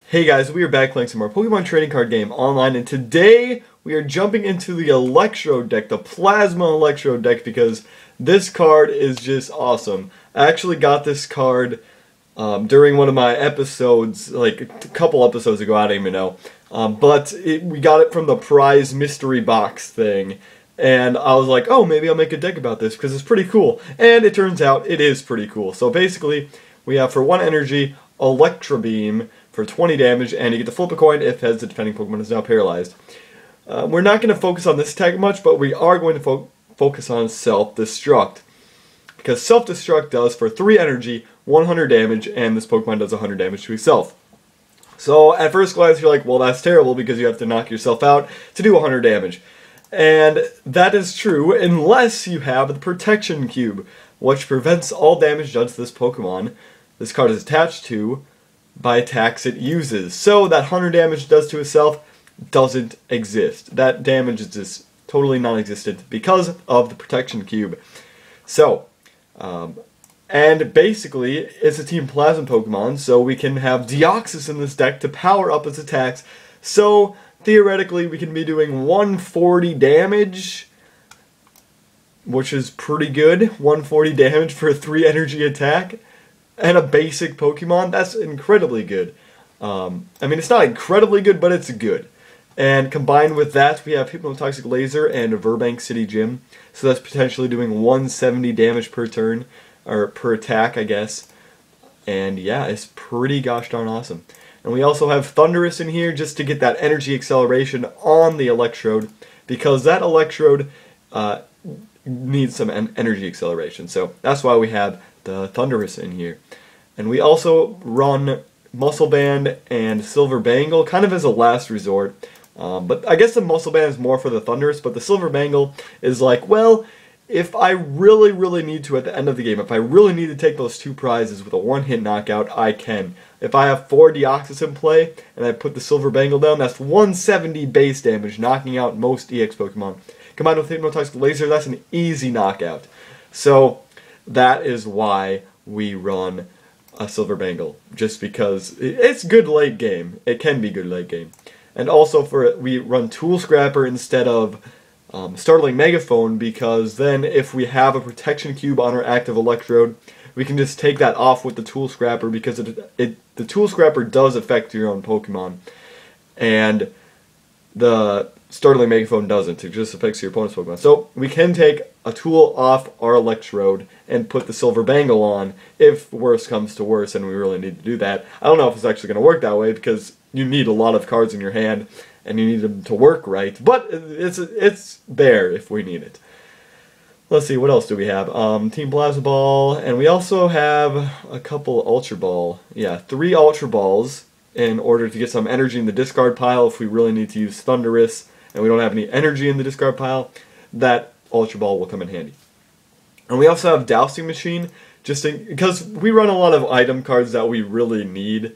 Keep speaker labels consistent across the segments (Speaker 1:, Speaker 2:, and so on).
Speaker 1: Hey guys, we are back playing some more Pokemon trading card game online, and today we are jumping into the Electrode deck, the Plasma Electrode deck, because this card is just awesome. I actually got this card during one of my episodes, like a couple episodes ago, I don't even know. We got it from the prize mystery box thing, and I was like, oh, maybe I'll make a deck about this because it's pretty cool. And it turns out it is pretty cool. So basically, we have for 1 energy, Electro Beam for 20 damage, and you get to flip a coin if heads the defending Pokemon is now paralyzed. We're not going to focus on this attack much, but we are going to focus on Self-Destruct. Because Self-Destruct does, for 3 energy, 100 damage, and this Pokemon does 100 damage to itself. So, at first glance, you're like, well, that's terrible, because you have to knock yourself out to do 100 damage. And that is true, unless you have the Protection Cube, which prevents all damage done to this Pokemon this card is attached to by attacks it uses. So that 100 damage it does to itself doesn't exist. That damage is just totally non-existent because of the Protection Cube. So, and basically, it's a Team Plasma Pokemon, so we can have Deoxys in this deck to power up its attacks. So, theoretically, we can be doing 140 damage, which is pretty good. 140 damage for a 3 energy attack. And a basic Pokemon, that's incredibly good. I mean, it's not incredibly good, but it's good. And combined with that, we have Hypnotoxic Laser and Verbank City Gym. So that's potentially doing 170 damage per turn, or per attack, I guess. And yeah, it's pretty gosh darn awesome. And we also have Thundurus in here just to get that energy acceleration on the Electrode, because that Electrode needs some energy acceleration. So that's why we have the Thundurus in here. And we also run Muscle Band and Silver Bangle kind of as a last resort. But I guess the Muscle Band is more for the Thundurus, but the Silver Bangle is like, well, if I really need to at the end of the game, if I really need to take those 2 prizes with a 1-hit knockout, I can. If I have 4 Deoxys in play and I put the Silver Bangle down, that's 170 base damage, knocking out most EX Pokemon. Combined with Hypnotoxic Laser, that's an easy knockout. So that is why we run a Silver Bangle, just because it's good late game. It can be good late game. And also we run Tool Scrapper instead of Startling Megaphone, because then if we have a Protection Cube on our active Electrode, we can just take that off with the Tool Scrapper, because the Tool Scrapper does affect your own Pokemon. And the Startling Megaphone doesn't. It just affects your opponent's Pokemon. So we can take a tool off our Electrode and put the Silver Bangle on if worse comes to worse and we really need to do that. I don't know if it's actually going to work that way, because you need a lot of cards in your hand and you need them to work right. But it's there if we need it. Let's see, what else do we have? Team Plasma Ball, and we also have a couple Ultra Ball. Yeah, 3 Ultra Balls in order to get some energy in the discard pile if we really need to use Thundurus and we don't have any energy in the discard pile. That Ultra Ball will come in handy. And we also have Dowsing Machine, because we run a lot of item cards that we really need,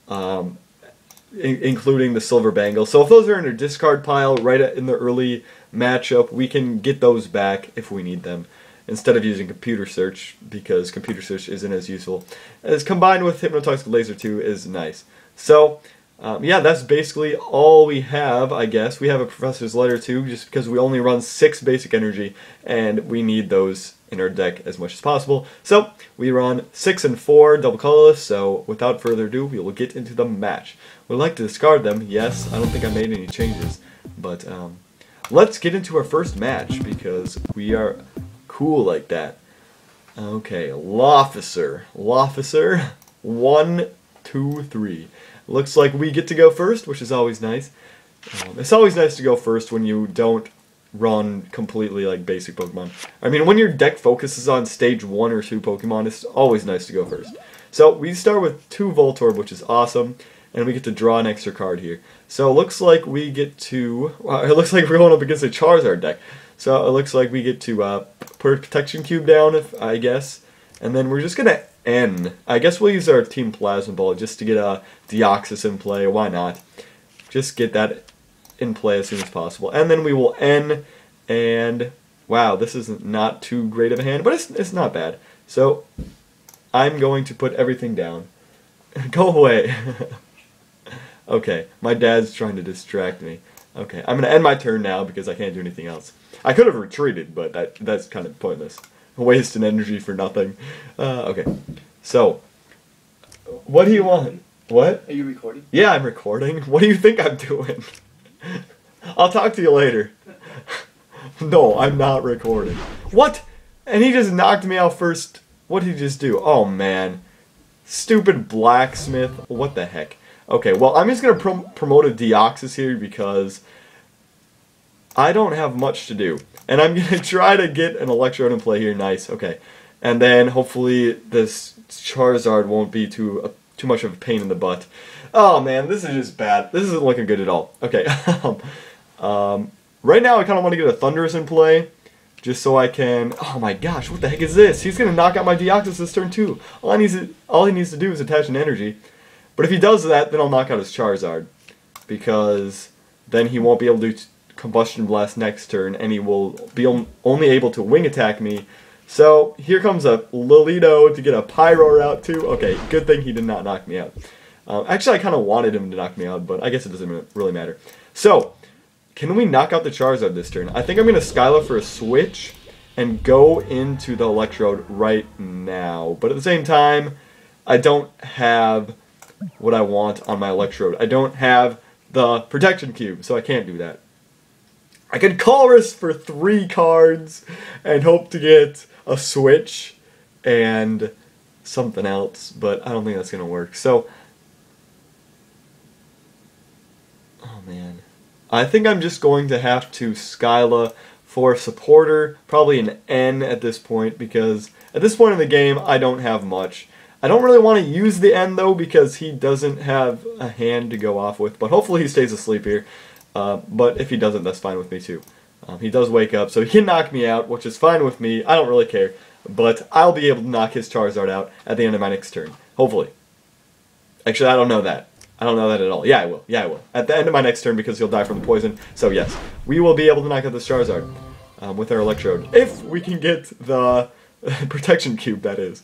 Speaker 1: including the Silver Bangle. So if those are in a discard pile right in the early matchup, we can get those back if we need them, instead of using Computer Search, because Computer Search isn't as useful. As combined with Hypnotoxic Laser 2 is nice. So, yeah, that's basically all we have, I guess. We have a Professor's Letter too, just because we only run 6 basic energy, and we need those in our deck as much as possible. So, we run 6 and 4 double colorless, so without further ado, we will get into the match. We'd like to discard them, yes, I don't think I made any changes, but let's get into our first match, because we are cool like that. Okay, Lofficer. 1, 2, 3. Looks like we get to go first, which is always nice. It's always nice to go first when you don't run completely like basic Pokemon. I mean, when your deck focuses on stage 1 or 2 Pokemon, it's always nice to go first. So we start with 2 Voltorb, which is awesome, and we get to draw an extra card here. So it looks like we get to... it looks like we're going up against a Charizard deck. So it looks like we get to put a Protection Cube down, I guess, and then we're just going to N. I guess we'll use our Team Plasma Ball just to get a Deoxys in play. Why not? Just get that in play as soon as possible. And then we will N, and wow, this is not too great of a hand, but it's not bad. So I'm going to put everything down. Go away. Okay, my dad's trying to distract me. Okay, I'm going to end my turn now because I can't do anything else. I could have retreated, but that's kind of pointless. Wasting energy for nothing. Okay, so, what do you want? What?
Speaker 2: Are you recording?
Speaker 1: Yeah, I'm recording. What do you think I'm doing? I'll talk to you later. No, I'm not recording. What? And he just knocked me out first. What did he just do? Oh, man. Stupid blacksmith. What the heck? Okay, well, I'm just going to promote a Deoxys here because I don't have much to do. And I'm going to try to get an Electrode in play here. Nice, okay. And then hopefully this Charizard won't be too much of a pain in the butt. Oh, man, this is just bad. This isn't looking good at all. Okay, right now I kind of want to get a Thundurus in play. Just so I can... Oh my gosh, what the heck is this? He's going to knock out my Deoxys this turn too. All he needs to do is attach an energy. But if he does that, then I'll knock out his Charizard. Because then he won't be able to do Combustion Blast next turn, and he will be only able to Wing Attack me. So, here comes a Lilito to get a Pyroar out too. Okay, good thing he did not knock me out. Actually, I kind of wanted him to knock me out, but I guess it doesn't really matter. So, can we knock out the Charizard this turn? I think I'm going to Skyla for a switch and go into the Electrode right now. But at the same time, I don't have what I want on my Electrode. I don't have the Protection Cube, so I can't do that. I could Colress for 3 cards and hope to get a switch and something else, but I don't think that's going to work. So, oh man. I think I'm just going to have to Skyla for a supporter, probably an N at this point, because at this point in the game, I don't have much. I don't really want to use the N, though, because he doesn't have a hand to go off with, but hopefully he stays asleep here. But if he doesn't, that's fine with me, too. He does wake up, so he can knock me out, which is fine with me. I don't really care, but I'll be able to knock his Charizard out at the end of my next turn. Hopefully. Actually, I don't know that. I don't know that at all. Yeah, I will. Yeah, I will. At the end of my next turn because he'll die from the poison. So, yes, we will be able to knock out this Charizard with our Electrode. If we can get the Protection Cube, that is.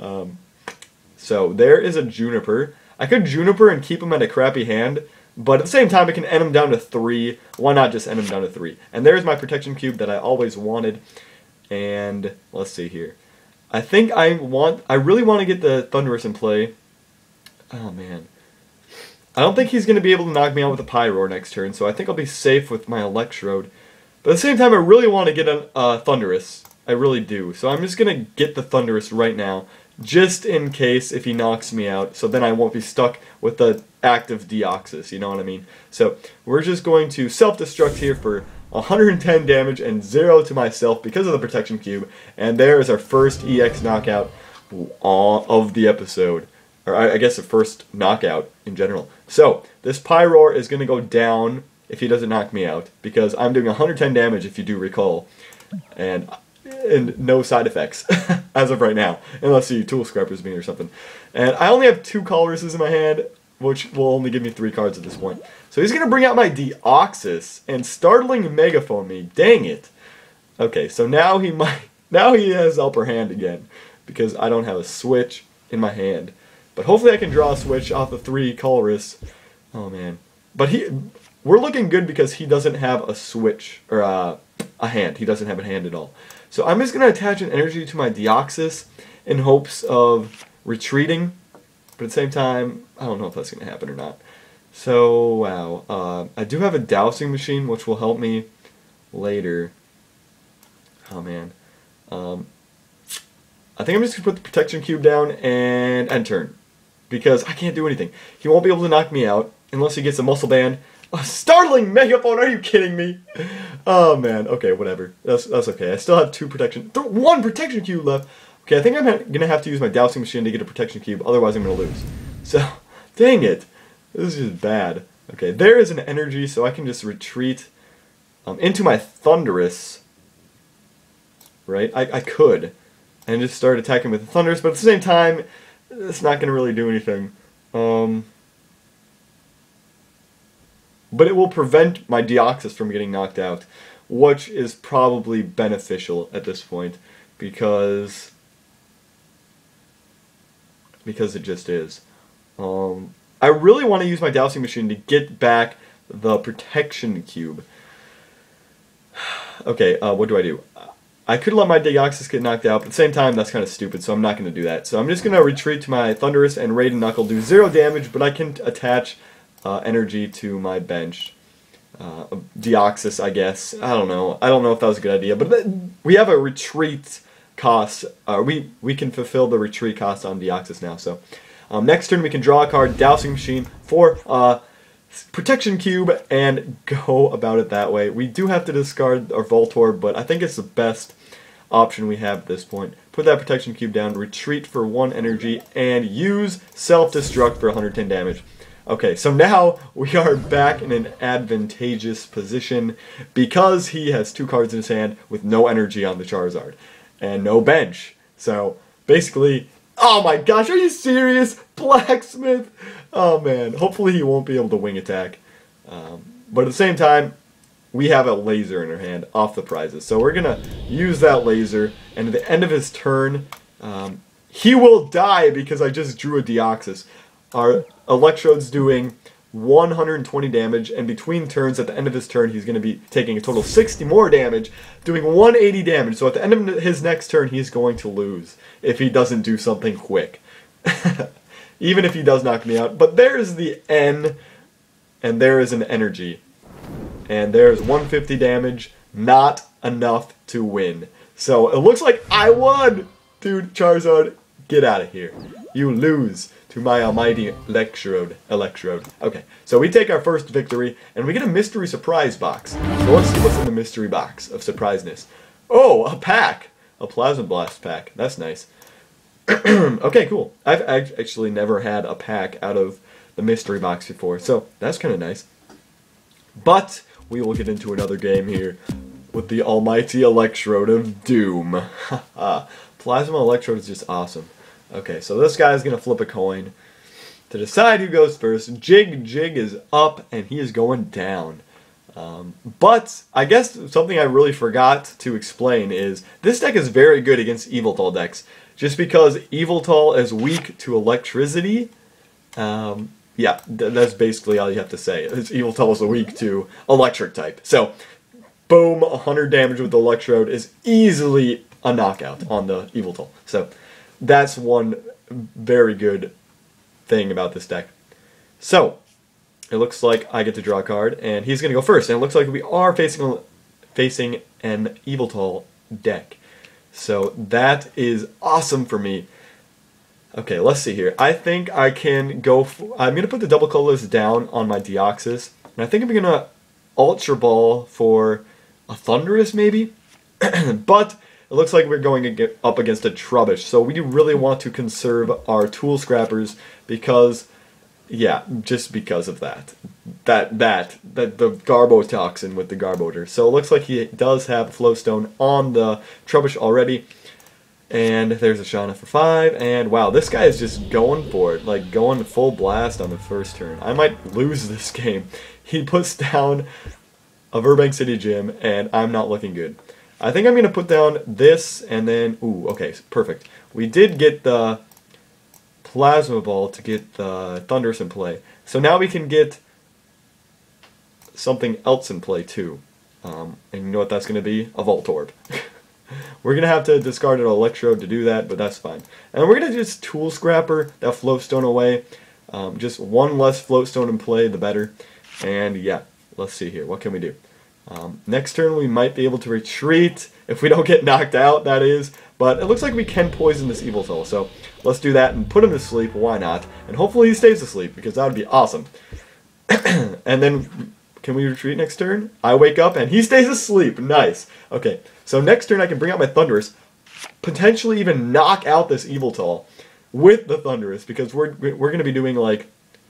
Speaker 1: So, there is a Juniper. I could Juniper and keep him at a crappy hand, but at the same time, I can end him down to 3. Why not just end him down to 3? And there's my Protection Cube that I always wanted. And, let's see here. I think I really want to get the Thundurus in play. Oh, man. I don't think he's going to be able to knock me out with a Pyroar next turn, so I think I'll be safe with my Electrode. But at the same time, I really want to get a Thundurus. I really do. So I'm just going to get the Thundurus right now, just in case if he knocks me out, so then I won't be stuck with the active Deoxys, you know what I mean? So we're just going to self-destruct here for 110 damage and 0 to myself because of the Protection Cube. And there is our first EX knockout of the episode. Or I guess the first knockout in general. So, this Pyroar is going to go down if he doesn't knock me out, because I'm doing 110 damage if you do recall, and no side effects as of right now, unless you Tool Scrappers me or something. And I only have 2 Colruses in my hand, which will only give me 3 cards at this point. So he's going to bring out my Deoxys and Startling Megaphone me. Dang it. Okay, so now he has upper hand again, because I don't have a switch in my hand. But hopefully I can draw a switch off the 3 Colress. Oh, man. But we're looking good because he doesn't have a switch, or a hand. He doesn't have a hand at all. So I'm just going to attach an energy to my Deoxys in hopes of retreating. But at the same time, I don't know if that's going to happen or not. So, wow. I do have a dowsing machine, which will help me later. Oh, man. I think I'm just going to put the Protection Cube down and end turn. Because I can't do anything. He won't be able to knock me out unless he gets a Muscle Band. A Startling Megaphone, are you kidding me? Oh man, okay, whatever. That's okay. I still have 2 protection... 1 Protection Cube left! Okay, I think I'm going to have to use my Dowsing Machine to get a Protection Cube, otherwise I'm going to lose. So, dang it. This is just bad. Okay, there is an energy, so I can just retreat into my Thundurus. Right? I could. And just start attacking with the Thundurus, but at the same time, it's not going to really do anything. But it will prevent my Deoxys from getting knocked out, which is probably beneficial at this point, because it just is. I I really want to use my dowsing machine to get back the protection cube. Okay, what do? I could let my Deoxys get knocked out, but at the same time, that's kind of stupid, so I'm not going to do that. So I'm just going to retreat to my Thunderous and Raiden Knuckle, do 0 damage, but I can attach energy to my bench. Deoxys, I guess. I don't know. I don't know if that was a good idea, but we have a retreat cost. We can fulfill the retreat cost on Deoxys now, so... next turn we can draw a card, Dowsing Machine, for Protection Cube, and go about it that way. We do have to discard our Voltorb, but I think it's the best option we have at this point. Put that Protection Cube down, retreat for 1 energy, and use Self-Destruct for 110 damage. Okay, so now we are back in an advantageous position because he has 2 cards in his hand with no energy on the Charizard and no bench. So basically, oh my gosh, are you serious? Blacksmith! Oh man, hopefully he won't be able to wing attack. But at the same time, we have a laser in our hand off the prizes. So we're going to use that laser, and at the end of his turn, he will die because I just drew a Deoxys. Our Electrode's doing 120 damage, and between turns, at the end of his turn, he's going to be taking a total of 60 more damage, doing 180 damage. So at the end of his next turn, he's going to lose if he doesn't do something quick. Even if he does knock me out. But there's the N, and there is an energy. And there's 150 damage, not enough to win. So it looks like I won! Dude, Charizard, get out of here. You lose to my almighty Electrode. Okay, so we take our first victory, and we get a mystery surprise box. So let's see what's in the mystery box of surpriseness. Oh, a pack! A Plasma Blast pack. That's nice. Okay, cool. I've actually never had a pack out of the mystery box before, so that's kind of nice. But we will get into another game here with the almighty Electrode of Doom. Plasma Electrode is just awesome. Okay, so this guy's going to flip a coin to decide who goes first. Jig is up, and he is going down. But I guess something I really forgot to explain is this deck is very good against Yveltal decks. Just because Yveltal is weak to electricity, yeah, that's basically all you have to say. Yveltal is weak to electric type. So, boom, 100 damage with the Electrode is easily a knockout on the Yveltal. So, that's one very good thing about this deck. So, it looks like I get to draw a card, and he's going to go first. And it looks like we are facing an Yveltal deck. So that is awesome for me. Okay, let's see here. I think I can go I'm going to put the double colors down on my Deoxys. And I think I'm going to Ultra Ball for a Thunderous, maybe? But it looks like we're going up against a Trubbish. So we really want to conserve our Tool Scrappers because... yeah, just because of that. That the Garbotoxin with the Garbodor. So it looks like he does have a Flowstone on the Trubbish already. And there's a Shauna for 5. And wow, this guy is just going for it. Like going full blast on the first turn. I might lose this game. He puts down a Burbank City Gym, and I'm not looking good. I think I'm going to put down this, and then... ooh, okay, perfect. We did get the Plasma Ball to get the Thunderous in play. So now we can get something else in play too. And you know what that's going to be? A Voltorb. We're going to have to discard an Electrode to do that, but that's fine. And we're going to just Tool Scrapper that Floatstone away. Just one less Floatstone in play, the better. And yeah, let's see here. What can we do? Next turn we might be able to retreat if we don't get knocked out, that is. But it looks like we can poison this Yveltal, so let's do that and put him to sleep. Why not? And hopefully he stays asleep, because that would be awesome. And then, can we retreat next turn? I wake up and he stays asleep. Nice. Okay, so next turn I can bring out my Thunderous, potentially even knock out this Yveltal with the Thunderous, because we're going to be doing like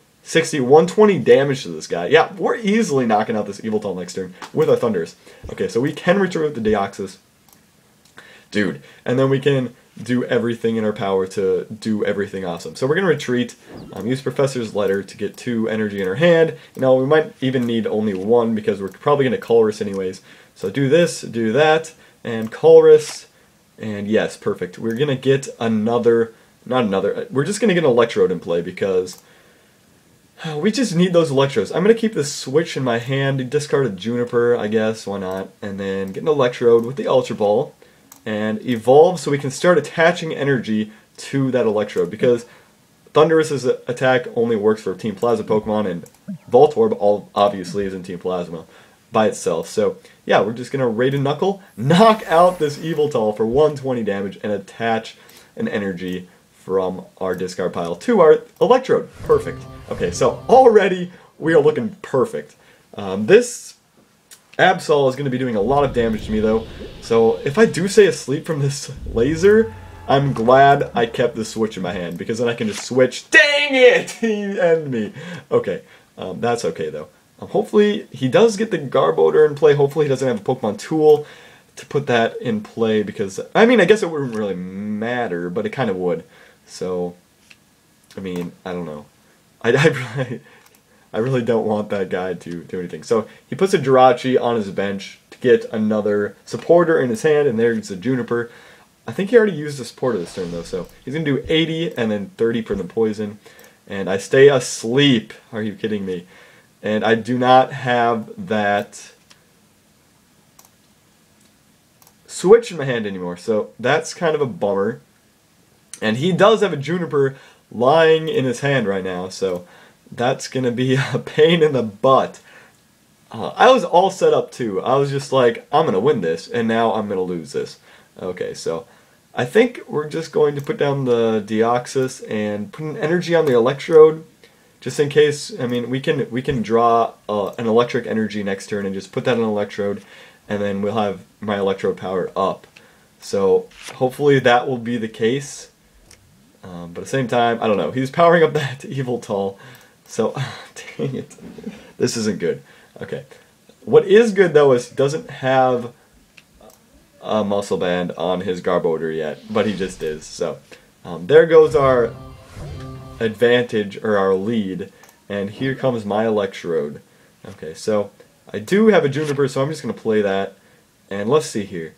Speaker 1: 120 damage to this guy. Yeah, we're easily knocking out this Yveltal next turn with our Thunderous. Okay, so we can retreat with the Deoxys. Dude, and then we can do everything in our power to do everything awesome. So we're going to retreat, use Professor's Letter to get 2 energy in our hand. You know, we might even need only 1 because we're probably going to Colress anyways. So do this, do that, and Colress, and yes, perfect. We're going to get we're just going to get an Electrode in play because We just need those electrodes. I'm going to keep this switch in my hand, discard a Juniper, I guess, why not, and then get an Electrode with the Ultra Ball, and evolve so we can start attaching energy to that Electrode, because Thunderous's attack only works for Team Plasma Pokemon, and Voltorb obviously is in Team Plasma by itself. So, yeah, we're just going to Raid and Knuckle, knock out this Yveltal for 120 damage, and attach an energy from our discard pile to our Electrode. Perfect. Okay, so already we are looking perfect. This Absol is going to be doing a lot of damage to me, though. So if I do stay asleep from this laser, I'm glad I kept the switch in my hand, because then I can just switch. Dang it! He ended me. Okay, that's okay, though. Hopefully he does get the Garbodor in play. Hopefully he doesn't have a Pokemon Tool to put that in play, because, I mean, I guess it wouldn't really matter, but it kind of would. So, I mean, I don't know. I really don't want that guy to do anything. So he puts a Jirachi on his bench to get another supporter in his hand, and there's a Juniper. I think he already used the supporter this turn, though, so he's going to do 80 and then 30 for the poison. And I stay asleep. Are you kidding me? And I do not have that switch in my hand anymore, so that's kind of a bummer. And he does have a Juniper lying in his hand right now, so that's going to be a pain in the butt. I was all set up too. I was just like, I'm going to win this, and now I'm going to lose this. Okay, so I think we're just going to put down the Deoxys and put an energy on the Electrode, just in case. I mean, we can draw an electric energy next turn and just put that on Electrode, and then we'll have my Electrode power up. So hopefully that will be the case. But at the same time, I don't know. He's powering up that Yveltal. So, dang it. This isn't good. Okay. What is good, though, is he doesn't have a Muscle Band on his Garbodor yet. But he just is. So, there goes our advantage, or our lead. And here comes my Electrode. Okay, so I do have a Juniper, so I'm just going to play that. And let's see here.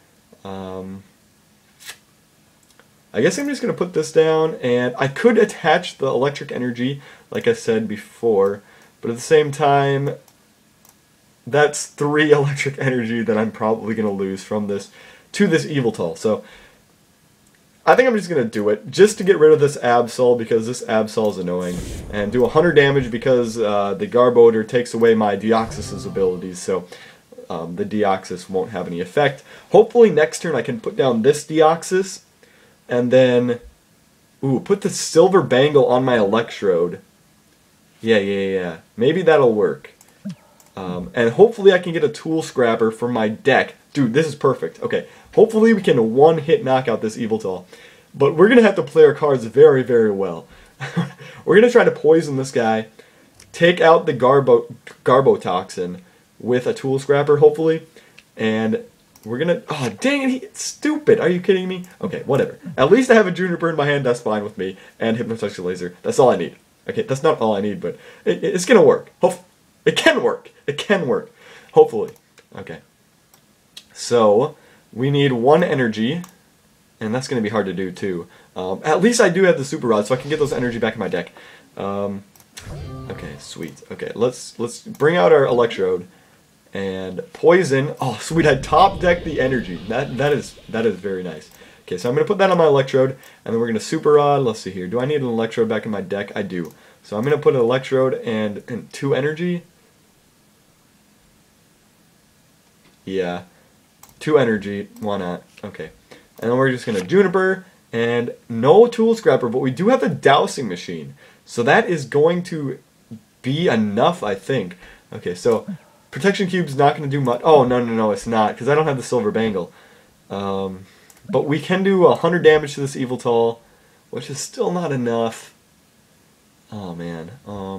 Speaker 1: I guess I'm just going to put this down, and I could attach the electric energy, like I said before, but at the same time, that's 3 electric energy that I'm probably going to lose from this to this Yveltal. So I think I'm just going to do it, just to get rid of this Absol, because this Absol is annoying, and do 100 damage because the Garbodor takes away my Deoxys' abilities, so the Deoxys won't have any effect. Hopefully next turn I can put down this Deoxys, and then, put the Silver Bangle on my Electrode. Yeah. Maybe that'll work. And hopefully I can get a Tool Scrapper for my deck. Dude, this is perfect. Okay, hopefully we can one-hit knock out this Yveltal. But we're going to have to play our cards very, very well. We're going to try to poison this guy, take out the Garbotoxin with a Tool Scrapper, hopefully, and we're gonna... Oh, dang it, it's stupid. Are you kidding me? Okay, whatever. At least I have a Juniper in my hand, that's fine with me, and Hypnotoxic Laser. That's all I need. Okay, that's not all I need, but it's gonna work. It can work. It can work. Hopefully. Okay. So, we need 1 energy, and that's gonna be hard to do, too. At least I do have the Super Rod, so I can get those energy back in my deck. Okay, sweet. Okay, let's bring out our Electrode. And poison. Oh, sweet! I top decked the energy. That is very nice. Okay, so I'm gonna put that on my Electrode, and then we're gonna Super Rod. Let's see here. Do I need an Electrode back in my deck? I do. So I'm gonna put an Electrode and 2 energy. Yeah, 2 energy. Why not? Okay, and then we're just gonna Juniper and no Tool Scrapper, but we do have the Dowsing Machine, so that is going to be enough, I think. Okay, so. Protection Cube's not going to do much. Oh, no, it's not, because I don't have the Silver Bangle. But we can do 100 damage to this Yveltal, which is still not enough. Oh, man.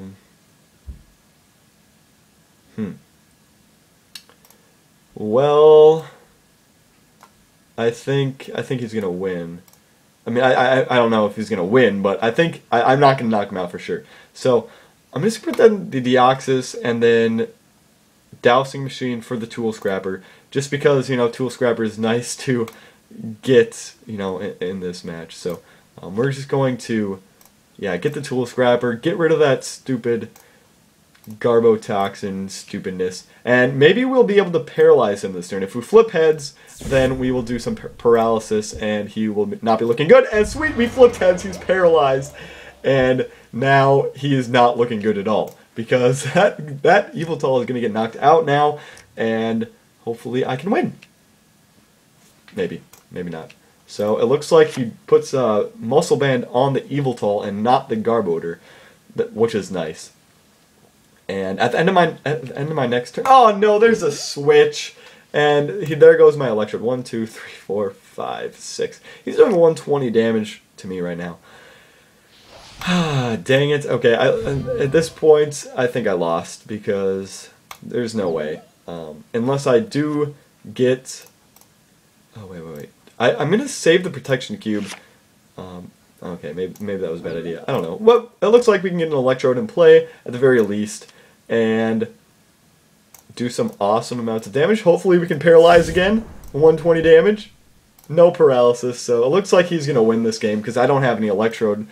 Speaker 1: Well, I think he's going to win. I mean, I don't know if he's going to win, but I think I'm not going to knock him out for sure. So, I'm just going to put that the Deoxys, and then Dowsing Machine for the Tool Scrapper, just because, you know, Tool Scrapper is nice to get, you know, in this match. So we're just going to, yeah, get the Tool Scrapper, get rid of that stupid Garbotoxin stupidness. And maybe we'll be able to paralyze him this turn. If we flip heads, then we will do some paralysis, and he will not be looking good. And sweet, we flipped heads, he's paralyzed. And now he is not looking good at all. Because that Evoltol is going to get knocked out now, and hopefully I can win. Maybe. Maybe not. So it looks like he puts a Muscle Band on the Evoltol and not the Garbodor, which is nice. And at the end of my next turn, oh no, there's a switch, and there goes my Electrode. 1, 2, 3, 4, 5, 6. He's doing 120 damage to me right now. Dang it. Okay, at this point, I think I lost because there's no way. Unless I do get... Oh, wait. I'm going to save the Protection Cube. Okay, maybe that was a bad idea. I don't know. Well, it looks like we can get an Electrode in play, at the very least, and do some awesome amounts of damage. Hopefully we can paralyze again. 120 damage. No paralysis, so it looks like he's going to win this game because I don't have any Electrodes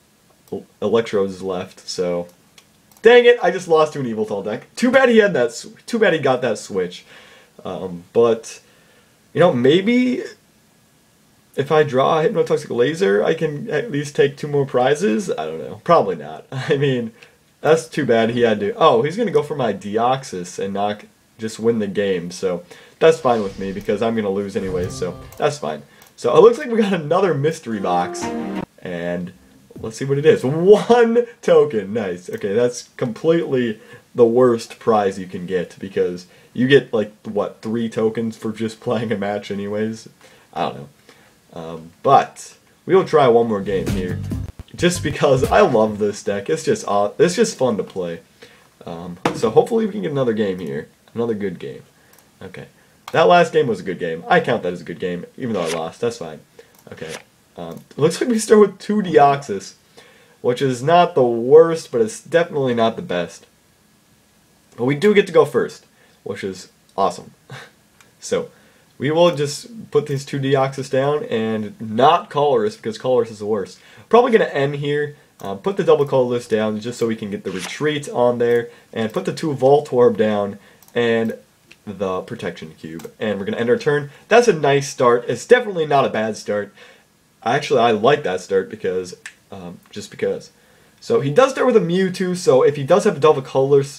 Speaker 1: left, so dang it, I just lost to an Evoltol deck. Too bad he got that switch. But you know, maybe if I draw a Hypnotoxic Laser, I can at least take 2 more prizes. I don't know. Probably not. I mean, that's too bad he had to. Oh, he's gonna go for my Deoxys and just win the game. So that's fine with me because I'm gonna lose anyways. So that's fine. So it looks like we got another mystery box, and let's see what it is. 1 token. Nice. Okay, that's completely the worst prize you can get because you get, like, what, 3 tokens for just playing a match anyways? I don't know. But we will try one more game here just because I love this deck. It's just fun to play. So hopefully we can get another game here. Another good game. Okay. That last game was a good game. I count that as a good game, even though I lost. That's fine. Okay. Looks like we start with 2 Deoxys, which is not the worst, but it's definitely not the best. But we do get to go first, which is awesome. So, we will just put these 2 Deoxys down and not Colorless, because Colorless is the worst. Probably going to end here, put the double Colorless down just so we can get the Retreat on there, and put the 2 Voltorb down, and the Protection Cube. And we're going to end our turn. That's a nice start. It's definitely not a bad start. Actually, I like that start because, just because. So he does start with a Mewtwo, so if he does have a double colorless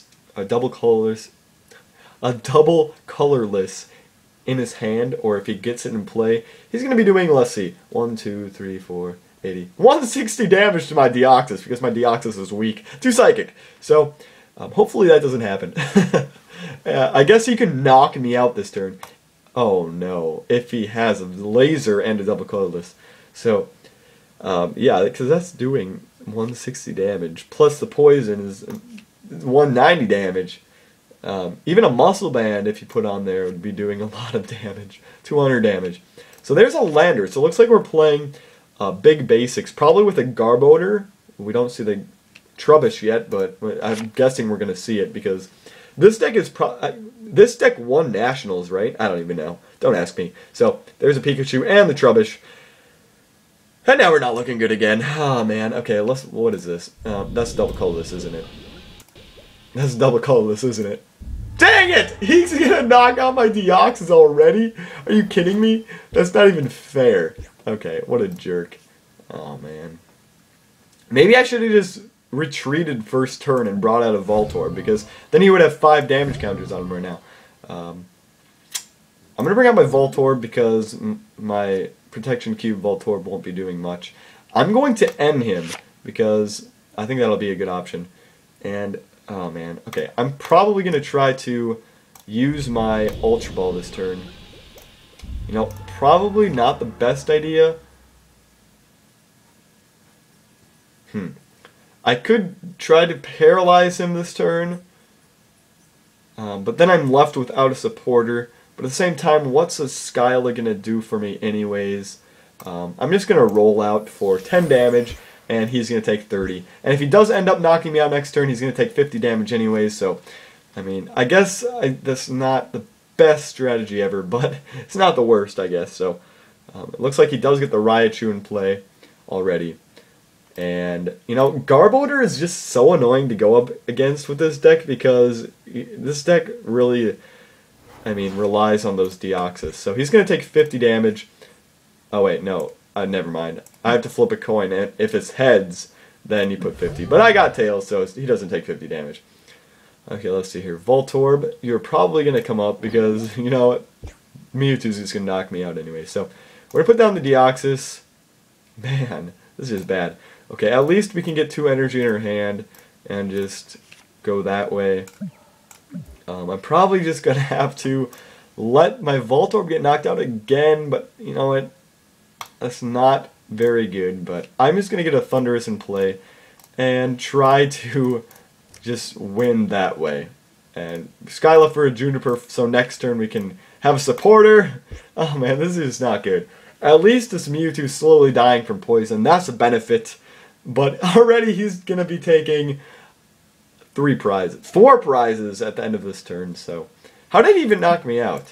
Speaker 1: in his hand, or if he gets it in play, he's going to be doing, let's see, 1, 2, 3, 4, 80, 160 damage to my Deoxys because my Deoxys is weak to Psychic. So hopefully that doesn't happen. I guess he can knock me out this turn. Oh no, if he has a laser and a double colorless. So, yeah, because that's doing 160 damage, plus the poison is 190 damage. Even a Muscle Band, if you put on there, would be doing a lot of damage, 200 damage. So there's a Lander. So it looks like we're playing big basics, probably with a Garbodor. We don't see the Trubbish yet, but I'm guessing we're going to see it because this deck is this deck won Nationals, right? I don't even know. Don't ask me. So there's a Pikachu and the Trubbish. And now we're not looking good again. Oh man. Okay, what is this? That's double colorless, isn't it? That's double colorless, isn't it? Dang it! He's gonna knock out my Deoxys already? Are you kidding me? That's not even fair. Okay, what a jerk. Oh man. Maybe I should have just retreated first turn and brought out a Voltorb, because then he would have 5 damage counters on him right now. I'm gonna bring out my Voltorb because my Protection Cube Voltorb won't be doing much. I'm going to end him because I think that'll be a good option. And, oh man, okay, I'm probably going to try to use my Ultra Ball this turn. You know, probably not the best idea. I could try to paralyze him this turn, but then I'm left without a supporter. But at the same time, what's a Skyla going to do for me anyways? I'm just going to roll out for 10 damage, and he's going to take 30. And if he does end up knocking me out next turn, he's going to take 50 damage anyways. So, I mean, I guess that's not the best strategy ever, but it's not the worst, I guess. So, it looks like he does get the Raichu in play already. And, you know, Garbodor is just so annoying to go up against with this deck because this deck really, I mean, relies on those Deoxys. So he's going to take 50 damage. Oh, wait, no. Never mind. I have to flip a coin, and if it's heads, then you put 50. But I got tails, so he doesn't take 50 damage. Okay, let's see here. Voltorb, you're probably going to come up because, you know, Mewtwo's just going to knock me out anyway. So we're going to put down the Deoxys. Man, this is bad. Okay, at least we can get 2 energy in her hand and just go that way. I'm probably just going to have to let my Voltorb get knocked out again, but you know what? That's not very good, but I'm just going to get a Thundurus in play and try to just win that way. And Skyla for a Juniper, so next turn we can have a supporter. Oh man, this is not good. At least this Mewtwo's slowly dying from poison. That's a benefit. But already he's going to be taking 4 prizes at the end of this turn. So, how did he even knock me out?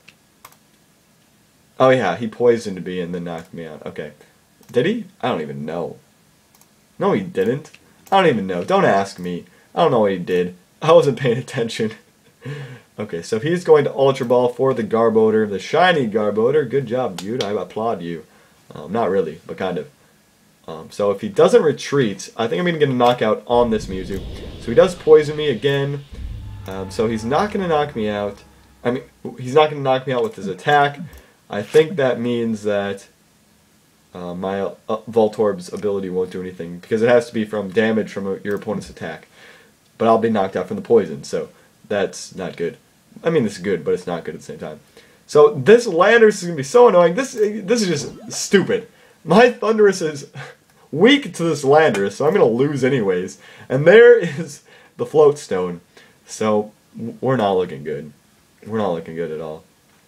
Speaker 1: Oh yeah, he poisoned me and then knocked me out. Okay. Did he? I don't even know. No, he didn't. I don't even know. Don't ask me. I don't know what he did. I wasn't paying attention. Okay, so he's going to Ultra Ball for the Garbodor, the shiny Garbodor. Good job, dude. I applaud you. Not really, but kind of. So if he doesn't retreat, I think I'm going to get a knockout on this Mewtwo. So he does poison me again. So he's not going to knock me out. I mean, he's not going to knock me out with his attack. I think that means that my Voltorb's ability won't do anything because it has to be from damage from your opponent's attack. But I'll be knocked out from the poison, so that's not good. I mean, this is good, but it's not good at the same time. So this Landorus is going to be so annoying. This is just stupid. My Thundurus is weak to this Landorus, so I'm going to lose anyways. And there is the Float Stone. So we're not looking good. We're not looking good at all.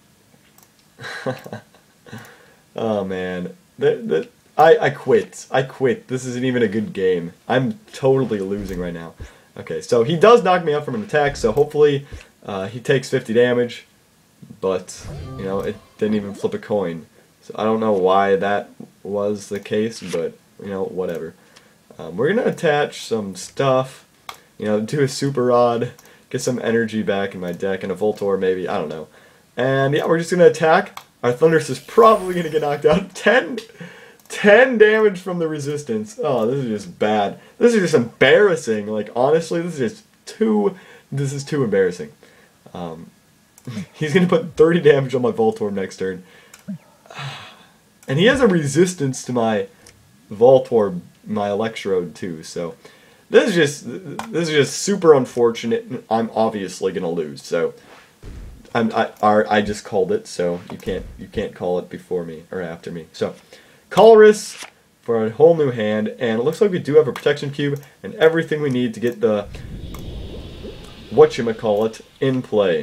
Speaker 1: Oh man. I quit. I quit. This isn't even a good game. I'm totally losing right now. Okay, so he does knock me out from an attack, so hopefully he takes 50 damage. But, you know, it didn't even flip a coin. So I don't know why that was the case, but, you know, whatever. We're going to attach some stuff, you know, do a Super Rod, get some energy back in my deck, and a Voltorb maybe, I don't know. And yeah, we're just going to attack. Our Thundurus is probably going to get knocked out. 10 damage from the resistance. Oh, this is just bad. This is just embarrassing. Like, honestly, this is too embarrassing. He's going to put 30 damage on my Voltorb next turn. And he has a resistance to my Voltorb, my Electrode too. So this is just super unfortunate. I'm obviously going to lose. So I just called it. So you can't call it before me or after me. So Colress for a whole new hand, and it looks like we do have a protection cube and everything we need to get the whatchamacallit in play.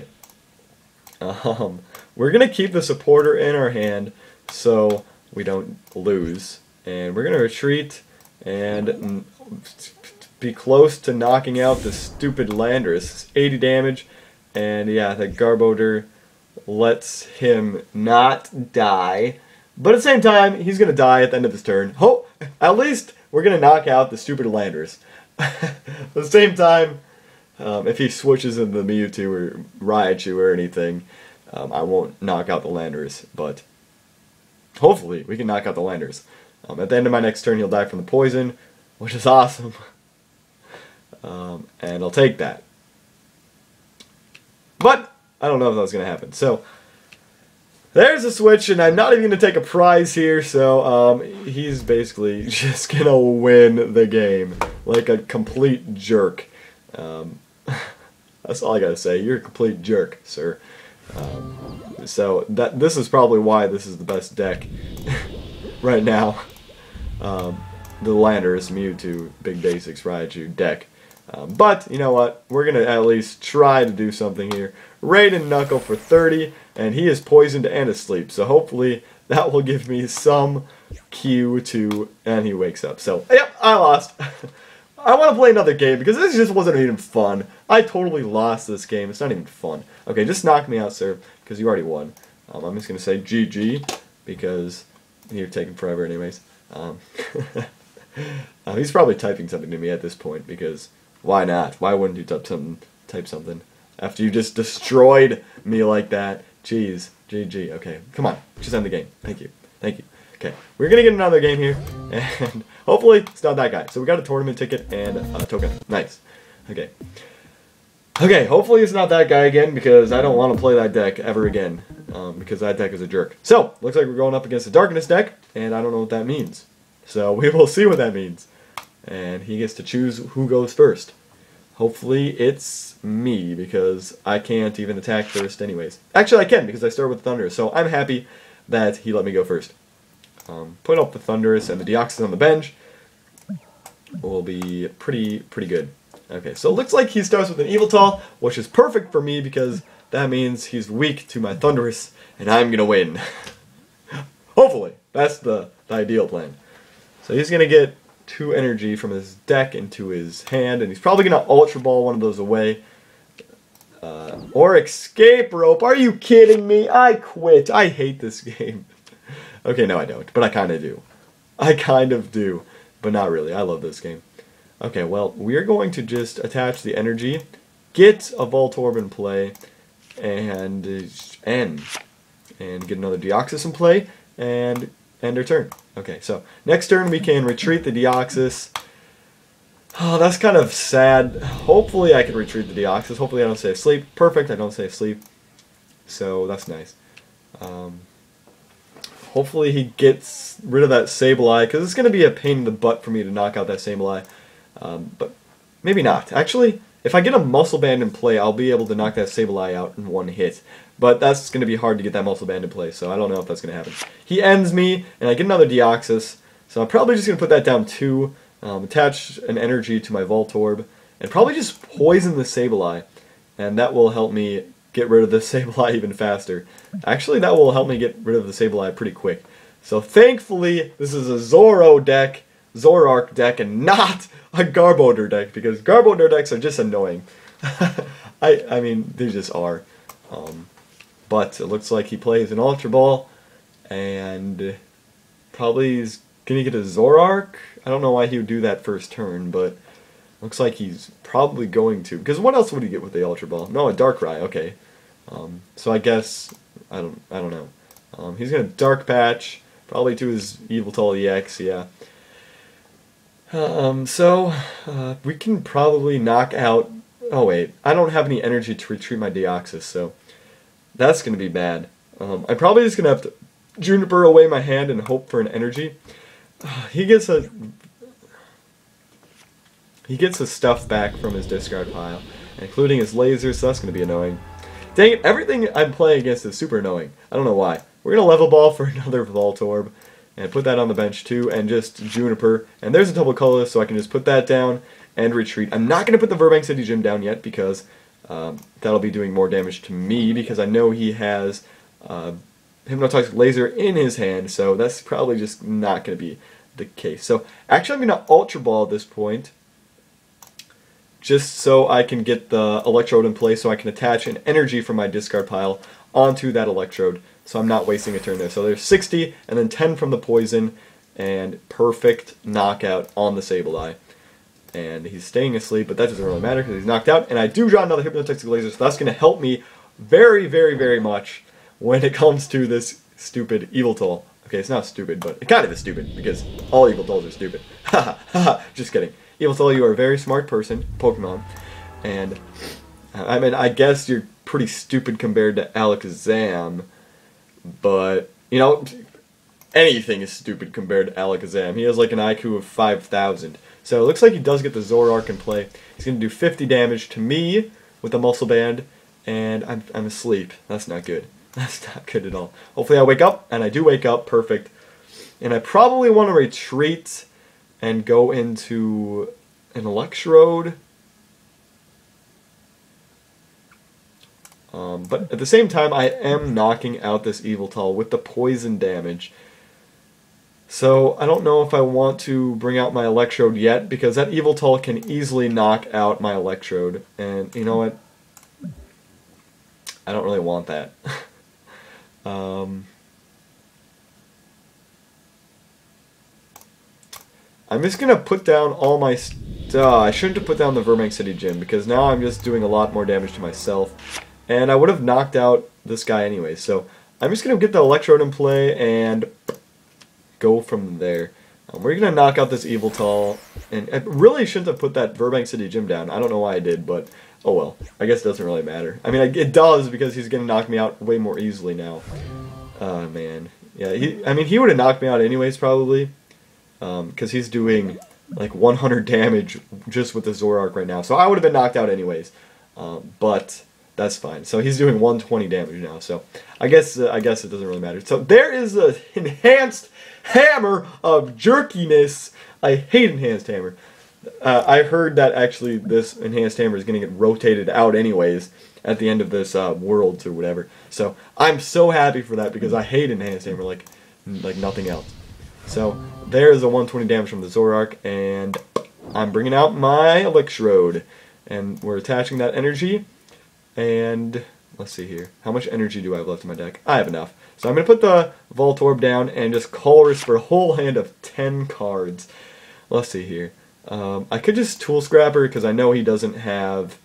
Speaker 1: We're gonna keep the supporter in our hand so we don't lose, and we're gonna retreat and be close to knocking out this stupid Landorus. 80 damage, and yeah, the Garbodor lets him not die. But at the same time, he's going to die at the end of his turn. Oh, at least we're going to knock out the stupid Landorus. At the same time, if he switches into the Mewtwo or Raichu or anything, I won't knock out the Landorus. But hopefully we can knock out the Landorus. At the end of my next turn, he'll die from the poison, which is awesome. And I'll take that. But I don't know if that was going to happen. So there's a switch, and I'm not even going to take a prize here, so he's basically just going to win the game like a complete jerk. That's all I got to say. You're a complete jerk, sir. So this is probably why this is the best deck right now. The Landorus, Mewtwo, Big Basics, Raichu deck. But, you know what? We're going to at least try to do something here. Raiden Knuckle for 30, and he is poisoned and asleep. So hopefully that will give me some cue to... And he wakes up. So, yep, I lost. I want to play another game because this just wasn't even fun. I totally lost this game. It's not even fun. Okay, just knock me out, sir, because you already won. I'm just going to say GG because you're taking forever anyways. He's probably typing something to me at this point, because why not? Why wouldn't you type something after you just destroyed me like that? Jeez, GG. Okay, come on, just end the game. Thank you, thank you. Okay, we're gonna get another game here, and hopefully it's not that guy. So we got a tournament ticket and a token. Nice. Okay. Okay, hopefully it's not that guy again, because I don't want to play that deck ever again, because that deck is a jerk. So, looks like we're going up against the Darkness deck, and I don't know what that means. So, we will see what that means. And he gets to choose who goes first. Hopefully it's me, because I can't even attack first anyways. Actually, I can, because I started with Thunderous, so I'm happy that he let me go first. Put up the Thunderous and the Deoxys on the bench will be pretty good. Okay, so it looks like he starts with an Yveltal, which is perfect for me because that means he's weak to my Thunderous, and I'm gonna win. Hopefully, that's the ideal plan. So he's gonna get 2 energy from his deck into his hand, and he's probably gonna Ultra Ball one of those away. Or Escape Rope. Are you kidding me? I quit. I hate this game. Okay, no I don't, but I kind of do. I kind of do, but not really. I love this game. Okay, well, we're going to just attach the energy, get a Voltorb in play, and get another Deoxys in play, and end our turn. Okay, so next turn we can retreat the Deoxys. Oh, that's kind of sad. Hopefully I can retreat the Deoxys. Hopefully I don't save sleep. Perfect, I don't save sleep. So that's nice. Hopefully he gets rid of that Sableye, because it's going to be a pain in the butt for me to knock out that Sableye. But maybe not. Actually, if I get a Muscle Band in play, I'll be able to knock that Sableye out in 1 hit. But that's going to be hard to get that Muscle Band in play, so I don't know if that's going to happen. He ends me, and I get another Deoxys, so I'm probably just going to put that down 2, attach an energy to my Voltorb, and probably just poison the Sableye, and that will help me get rid of the Sableye even faster. Actually, that will help me get rid of the Sableye pretty quick. So thankfully, this is a Zoroark deck, and not a Garbodor deck, because Garbodor decks are just annoying. I mean, they just are. But it looks like he plays an Ultra Ball, and probably is going to get a Zoroark. I don't know why he would do that first turn, but looks like he's probably going to. Because what else would he get with the Ultra Ball? No, a Darkrai, okay. So I guess, I don't know. He's going to Dark Patch, probably to his Yveltal EX, yeah. We can probably knock out... Oh wait, I don't have any energy to retreat my Deoxys, so that's going to be bad. I'm probably just going to have to Juniper away my hand and hope for an energy. He gets a stuff back from his discard pile, including his laser, so that's going to be annoying. Dang it, everything I'm playing against is super annoying. I don't know why. We're going to level ball for another Voltorb, and put that on the bench too, and just Juniper. And there's a double colorless, so I can just put that down and retreat. I'm not going to put the Burbank City Gym down yet, because that'll be doing more damage to me, because I know he has Hypnotoxic Laser in his hand, so that's probably just not going to be the case. So actually I'm going to Ultra Ball at this point, just so I can get the Electrode in place, so I can attach an energy from my discard pile onto that Electrode, so I'm not wasting a turn there. So there's 60, and then 10 from the Poison, and perfect knockout on the Sableye. And he's staying asleep, but that doesn't really matter because he's knocked out. And I do draw another Hypnotoxic Laser, so that's going to help me very, very, very much when it comes to this stupid Yveltal. Okay, it's not stupid, but it kind of is stupid, because all Yveltals are stupid. Haha, haha, just kidding. Yveltal, you are a very smart person, Pokemon. And, I mean, I guess you're pretty stupid compared to Alakazam, but, you know, anything is stupid compared to Alakazam. He has like an IQ of 5,000. So it looks like he does get the Zoroark in play. He's going to do 50 damage to me with the Muscle Band, and I'm asleep. That's not good. That's not good at all. Hopefully I wake up, and I do wake up. Perfect. And I probably want to retreat and go into an Electrode. But at the same time, I am knocking out this Yveltal with the poison damage. So I don't know if I want to bring out my Electrode yet, because that Yveltal can easily knock out my Electrode. And you know what? I don't really want that. I'm I'm just going to put down all my... I shouldn't have put down the Verbank City Gym, because now I'm just doing a lot more damage to myself. And I would have knocked out this guy anyway, so I'm just going to get the Electrode in play and go from there. We're going to knock out this Evil Tall, and I really shouldn't have put that Verbank City Gym down. I don't know why I did, but oh well. I guess it doesn't really matter. I mean, it does, because he's going to knock me out way more easily now. Man. Yeah, he would have knocked me out anyways, probably, because he's doing like 100 damage just with the Zoroark right now. So I would have been knocked out anyways, but that's fine. So he's doing 120 damage now, so I guess it doesn't really matter. So there is an enhanced hammer of jerkiness. I hate enhanced hammer. I heard that actually this enhanced hammer is going to get rotated out anyways at the end of this Worlds or whatever. So I'm so happy for that, because I hate enhanced hammer like nothing else. So there's a 120 damage from the Zoroark, and I'm bringing out my Electrode, and we're attaching that energy. And let's see here, how much energy do I have left in my deck? I have enough. So I'm going to put the Voltorb down and just Colress for a whole hand of 10 cards. Let's see here. I could just Tool Scrapper, because I know he doesn't have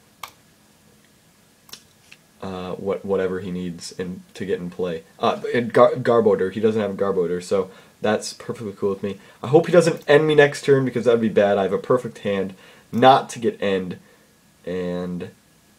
Speaker 1: whatever he needs to get in play. Garbodor, he doesn't have a Garbodor, so that's perfectly cool with me. I hope he doesn't end me next turn, because that would be bad. I have a perfect hand not to get end, and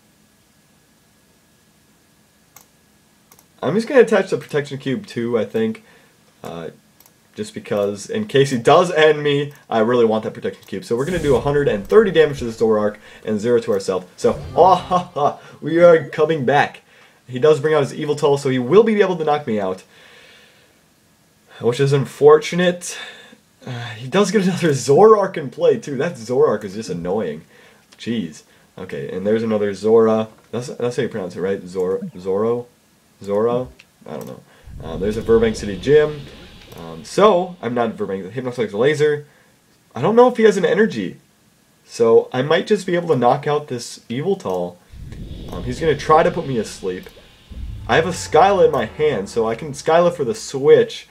Speaker 1: I'm just going to attach the Protection Cube too, I think, just because in case he does end me, I really want that Protection Cube. So we're going to do 130 damage to the Zoroark and 0 to ourselves. So, we are coming back. He does bring out his Evil Toll, so he will be able to knock me out, which is unfortunate. He does get another Zoroark in play too. That Zoroark is just annoying. Jeez. Okay, and there's another Zora. That's how you pronounce it, right? Zoro? I don't know. There's a Verbank City Gym. So, I'm not Verbank. Hypnotic Laser. I don't know if he has an energy. So, I might just be able to knock out this Evil Tall. He's going to try to put me asleep. I have a Skyla in my hand, so I can Skyla for the switch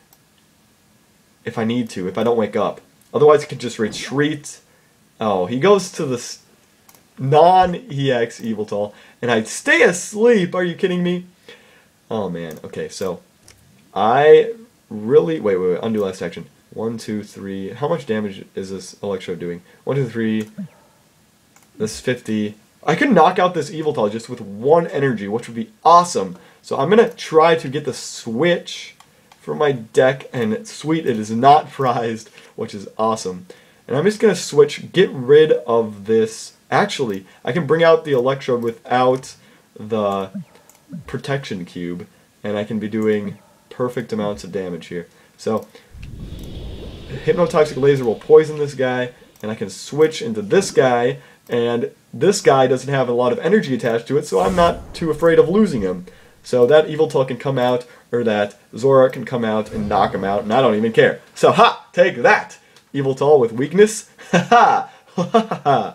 Speaker 1: if I need to, if I don't wake up. Otherwise, I can just retreat. Oh, he goes to the non-EX Evil Tall, and I stay asleep. Are you kidding me? Oh, man. Okay, so I really... Wait, undo last action. 1, 2, 3... How much damage is this Electrode doing? 1, 2, 3... This is 50... I could knock out this Evil Tall just with 1 energy, which would be awesome. So I'm going to try to get the switch for my deck, and sweet, it is not prized, which is awesome. And I'm just going to switch, get rid of this... Actually, I can bring out the Electrode without the Protection Cube, and I can be doing perfect amounts of damage here. So, Hypnotoxic Laser will poison this guy, and I can switch into this guy, and this guy doesn't have a lot of energy attached to it, so I'm not too afraid of losing him. So that Evil Tall can come out, or that Zoroark can come out and knock him out, and I don't even care. So, ha! Take that! Evil Tall with weakness. Ha ha!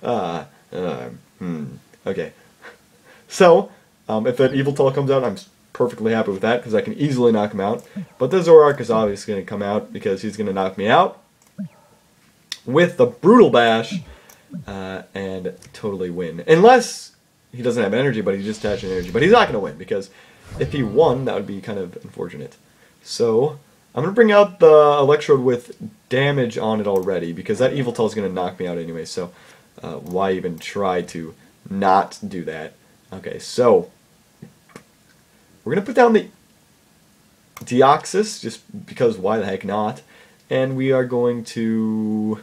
Speaker 1: Okay. So, if that Evil Tall comes out, I'm perfectly happy with that, because I can easily knock him out. But the Zoroark is obviously going to come out, because he's going to knock me out with the Brutal Bash, and totally win. Unless he doesn't have energy, but he just attached energy. But he's not going to win, because if he won, that would be kind of unfortunate. So, I'm going to bring out the Electrode with damage on it already, because that Evil Tall is going to knock me out anyway, so why even try to not do that? Okay, so we're going to put down the Deoxys, just because why the heck not, and we are going to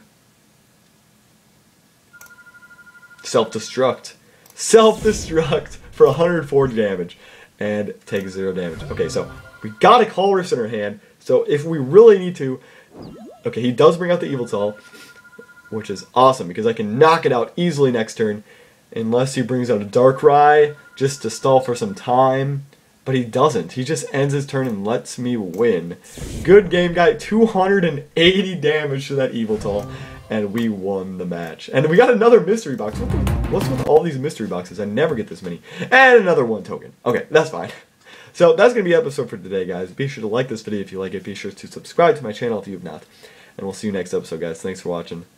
Speaker 1: self-destruct. Self-destruct for 140 damage, and take 0 damage. Okay, so we got a Colress in our hand, so if we really need to... Okay, he does bring out the Evil Tall, which is awesome, because I can knock it out easily next turn, unless he brings out a Darkrai, just to stall for some time. But he doesn't. He just ends his turn and lets me win. Good game, guy. 280 damage to that Evil Tall, and we won the match. And we got another mystery box. What's with all these mystery boxes? I never get this many. And another 1 token. Okay, that's fine. So that's going to be the episode for today, guys. Be sure to like this video if you like it. Be sure to subscribe to my channel if you have not. and we'll see you next episode, guys. Thanks for watching.